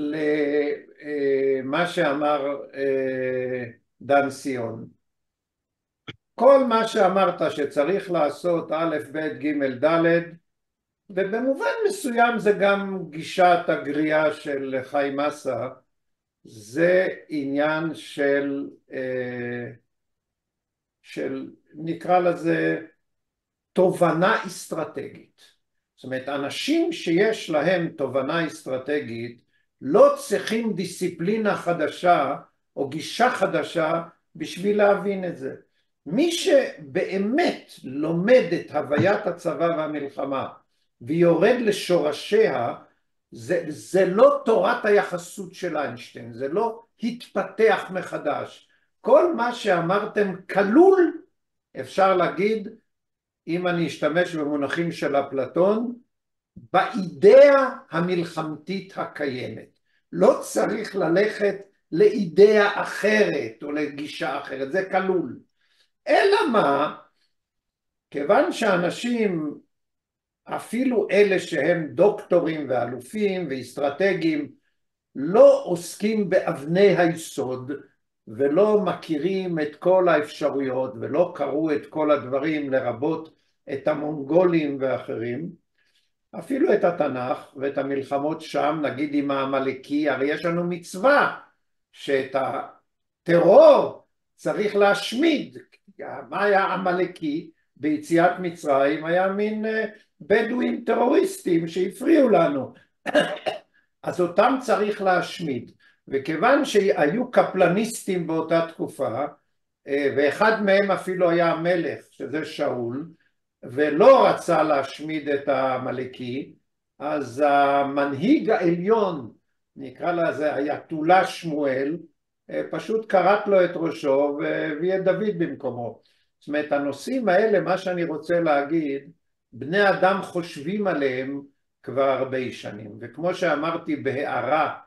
למה שאמר דן סיון, כל מה שאמרת שצריך לעשות א' ב' ג' ד', ובמובן מסוים זה גם גישת הגריעה של חיים מסה, זה עניין של, של נקרא לזה תובנה אסטרטגית. זאת אומרת, אנשים שיש להם תובנה אסטרטגית לא צריכים דיסציפלינה חדשה או גישה חדשה בשביל להבין את זה. מי שבאמת לומד את הוויית הצבא והמלחמה ויורד לשורשיה, זה, זה לא תורת היחסות של איינשטיין, זה לא התפתח מחדש. כל מה שאמרתם כלול, אפשר להגיד, אם אני אשתמש במונחים של אפלטון, באידאה המלחמתית הקיימת. לא צריך ללכת לאידאה אחרת או לגישה אחרת, זה כלול. אלא מה? כיוון שאנשים, אפילו אלה שהם דוקטורים ואלופים ואסטרטגיים, לא עוסקים באבני היסוד ולא מכירים את כל האפשרויות ולא קראו את כל הדברים, לרבות את המונגולים ואחרים, אפילו את התנ"ך ואת המלחמות שם, נגיד עם העמלקי, הרי יש לנו מצווה שאת הטרור צריך להשמיד. מה היה עמלקי? ביציאת מצרים היה מין בדואים טרוריסטים שהפריעו לנו. אז אותם צריך להשמיד. וכיוון שהיו קפלניסטים באותה תקופה, ואחד מהם אפילו היה המלך, שזה שאול, ולא רצה להשמיד את העמלקי, אז המנהיג העליון, נקרא לזה אייתוללה שמואל, פשוט קרט לו את ראשו והביא את דוד במקומו. זאת אומרת, הנושאים האלה, מה שאני רוצה להגיד, בני אדם חושבים עליהם כבר הרבה שנים. וכמו שאמרתי בהערה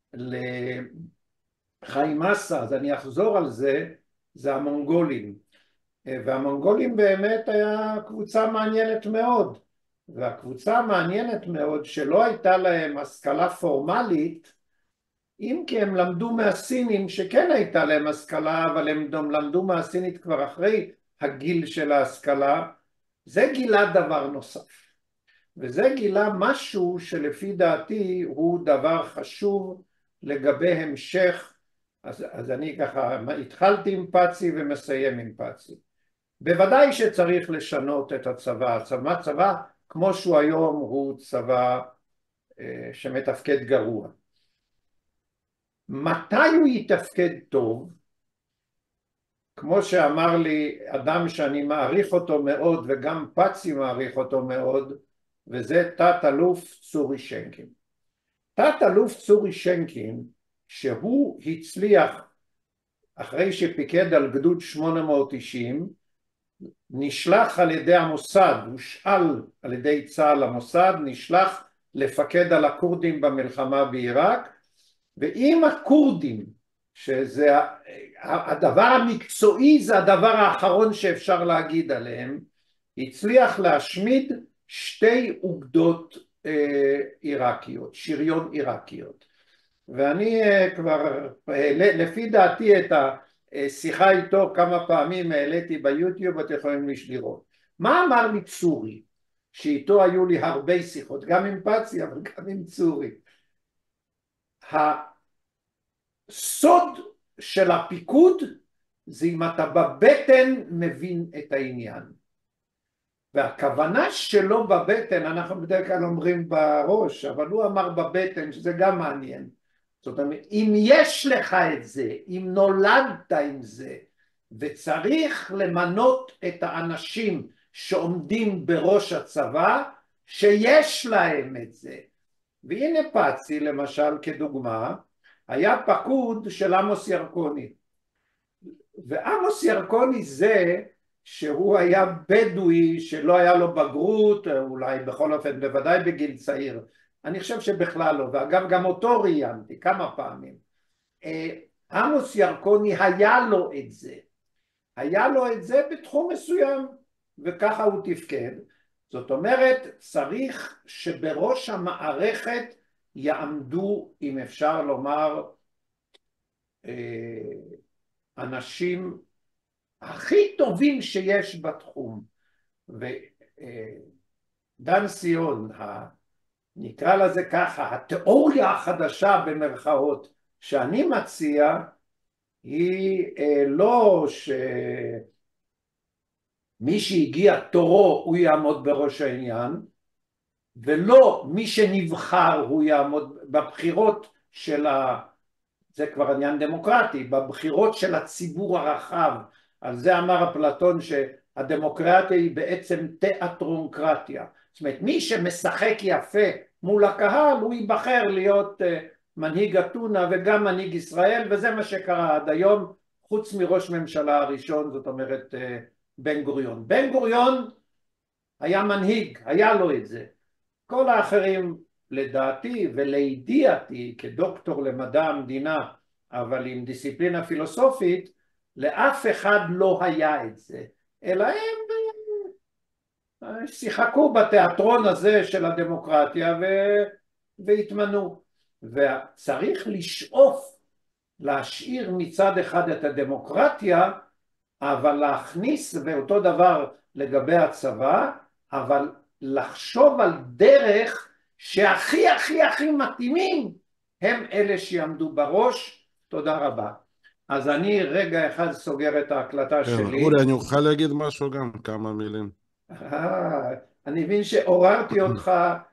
לחיים מסה, אז אני אחזור על זה, זה המונגולים. והמונגולים באמת היה קבוצה מעניינת מאוד. והקבוצה מעניינת מאוד שלא הייתה להם השכלה פורמלית, אם כי הם למדו מהסינים שכן הייתה להם השכלה, אבל הם למדו מהסינית כבר אחרי הגיל של ההשכלה. זה גילה דבר נוסף. וזה גילה משהו שלפי דעתי הוא דבר חשוב לגבי המשך. אז, אז אני ככה התחלתי עם פאצי ומסיים עם פאצי. בוודאי שצריך לשנות את הצבא. הצבא, צבא כמו שהוא היום הוא צבא אה, שמתפקד גרוע. מתי הוא יתפקד טוב? כמו שאמר לי אדם שאני מעריך אותו מאוד וגם פאצי מעריך אותו מאוד, וזה תת אלוף צורי שנקין. תת אלוף צורי שנקין, שהוא הצליח אחרי שפיקד על גדוד שמונה מאות תשעים, נשלח על ידי המוסד, הושאל על ידי צה"ל המוסד, נשלח לפקד על הכורדים במלחמה בעיראק, ועם הכורדים, שזה הדבר המקצועי, זה הדבר האחרון שאפשר להגיד עליהם, הצליח להשמיד שתי אוגדות עיראקיות, שריון עיראקיות. ואני כבר, לפי דעתי את השיחה איתו כמה פעמים העליתי ביוטיוב, אתם יכולים לראות. מה אמר לי צורי? שאיתו היו לי הרבה שיחות, גם עם פאצי אבל גם עם צורי. הסוד של הפיקוד זה אם אתה בבטן מבין את העניין. והכוונה שלו בבטן, אנחנו בדרך כלל אומרים בראש, אבל הוא אמר בבטן, שזה גם מעניין. זאת אומרת, אם יש לך את זה, אם נולדת עם זה, וצריך למנות את האנשים שעומדים בראש הצבא, שיש להם את זה. והנה פאצי, למשל, כדוגמה, היה פקוד של עמוס ירקוני. ועמוס ירקוני זה שהוא היה בדואי שלא היה לו בגרות, אולי בכל אופן, בוודאי בגיל צעיר. אני חושב שבכלל לא, ואגב גם אותו ראיינתי כמה פעמים. עמוס ירקוני היה לו את זה. היה לו את זה בתחום מסוים. וככה הוא תפקד. זאת אומרת, צריך שבראש המערכת יעמדו, אם אפשר לומר, אנשים הכי טובים שיש בתחום. ודן סיון, נקרא לזה ככה, התיאוריה החדשה במרכאות שאני מציע, היא לא שמי שהגיע תורו הוא יעמוד בראש העניין, ולא מי שנבחר הוא יעמוד בבחירות של ה... זה כבר עניין דמוקרטי, בבחירות של הציבור הרחב. על זה אמר אפלטון שהדמוקרטיה היא בעצם תיאטרונקרטיה. זאת אומרת, מי שמשחק יפה מול הקהל הוא ייבחר להיות מנהיג אתונה וגם מנהיג ישראל, וזה מה שקרה עד היום, חוץ מראש ממשלה הראשון, זאת אומרת בן גוריון. בן גוריון היה מנהיג, היה לו את זה. כל האחרים לדעתי ולידיעתי כדוקטור למדע המדינה, אבל עם דיסציפלינה פילוסופית, לאף אחד לא היה את זה, אלא הם שיחקו בתיאטרון הזה של הדמוקרטיה ו... והתמנו. וצריך לשאוף להשאיר מצד אחד את הדמוקרטיה, אבל להכניס, ואותו דבר לגבי הצבא, אבל לחשוב על דרך שהכי הכי הכי מתאימים הם אלה שיעמדו בראש. תודה רבה. אז אני רגע אחד סוגר את ההקלטה שלי. אורי, אני אוכל להגיד משהו גם, כמה מילים. אני מבין שעוררתי אותך,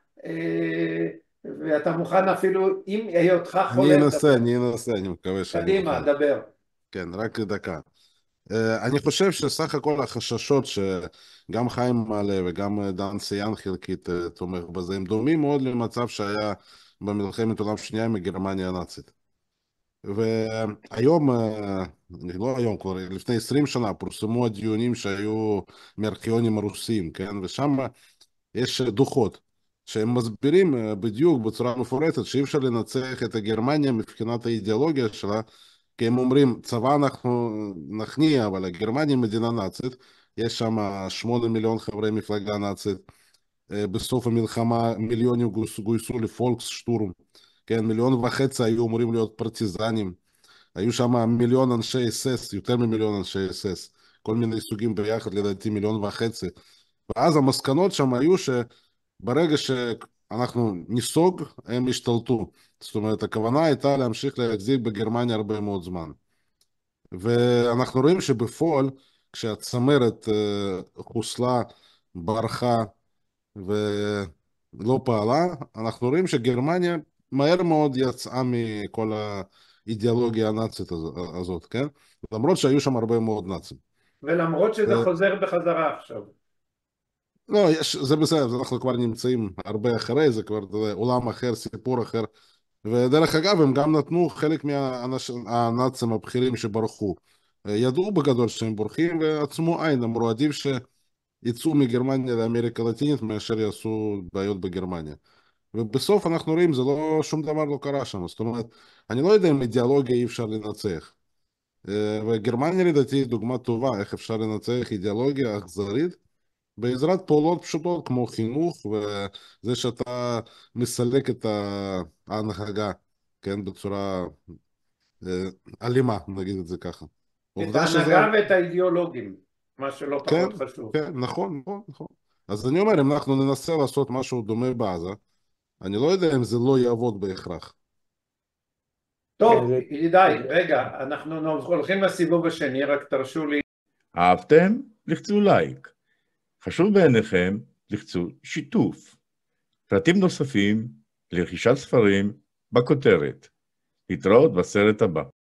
ואתה מוכן אפילו, אם היותך חולה... אני אנסה, אני אנסה, אני מקווה שאני אוכל. קדימה, דבר. כן, רק דקה. אני חושב שסך הכל החששות שגם חיים מעלה וגם דן סיין חלקית תומך בזה, הם דומים מאוד למצב שהיה במלחמת העולם השנייה עם גרמניה הנאצית. והיום, לא היום כבר, לפני עשרים שנה פורסמו הדיונים שהיו מארכיונים הרוסיים, כן? ושם יש דוחות שהם מסבירים בדיוק בצורה מפורטת שאי אפשר לנצח את גרמניה מבחינת האידיאולוגיה שלה, כי הם אומרים, צבא אנחנו נכניע, אבל גרמניה מדינה נאצית, יש שם שמונה מיליון חברי מפלגה נאצית, בסוף המלחמה מיליונים גויסו לפולקס שטורם, כן, מיליון וחצי היו אמורים להיות פרטיזנים, היו שם מיליון אנשי אס אס, יותר ממיליון אנשי אס אס, כל מיני סוגים ביחד, לדעתי מיליון וחצי, ואז המסקנות שם היו שברגע שאנחנו ניסוג, הם השתלטו, זאת אומרת, הכוונה הייתה להמשיך להחזיק בגרמניה הרבה מאוד זמן. ואנחנו רואים שבפועל, כשהצמרת חוסלה, ברחה ולא פעלה, אנחנו רואים שגרמניה מהר מאוד יצאה מכל האידיאולוגיה הנאצית הזאת, כן? למרות שהיו שם הרבה מאוד נאצים. ולמרות שזה חוזר בחזרה עכשיו. לא, יש, זה בסדר, אנחנו כבר נמצאים הרבה אחרי, זה כבר עולם אחר, סיפור אחר. ודרך אגב, הם גם נתנו חלק מהנאצים הבכירים שברחו. ידעו בגדול שהם בורחים ועצמו עין, אמרו עדיף שיצאו מגרמניה לאמריקה הלטינית מאשר יעשו בעיות בגרמניה. ובסוף אנחנו רואים, זה לא, שום דבר לא קרה שם. זאת אומרת, אני לא יודע אם אידיאולוגיה אי אפשר לנצח. וגרמניה לדעתי היא דוגמה טובה, איך אפשר לנצח אידיאולוגיה אכזרית, בעזרת פעולות פשוטות כמו חינוך וזה שאתה מסלק את ההנהגה, כן, בצורה אלימה, נגיד את זה ככה. את ההנהגה ואת האידיאולוגים, מה שלא פחות חשוב. כן, נכון, נכון, נכון. אז אני אומר, אם אנחנו ננסה לעשות משהו דומה בעזה, אני לא יודע אם זה לא יעבוד בהכרח. טוב, ידידיי, רגע, אנחנו הולכים לסיבוב השני, רק תרשו לי. אהבתם? לחצו לייק. חשוב בעיניכם, לחצו שיתוף. פרטים נוספים לרכישת ספרים בכותרת. להתראות בסרט הבא.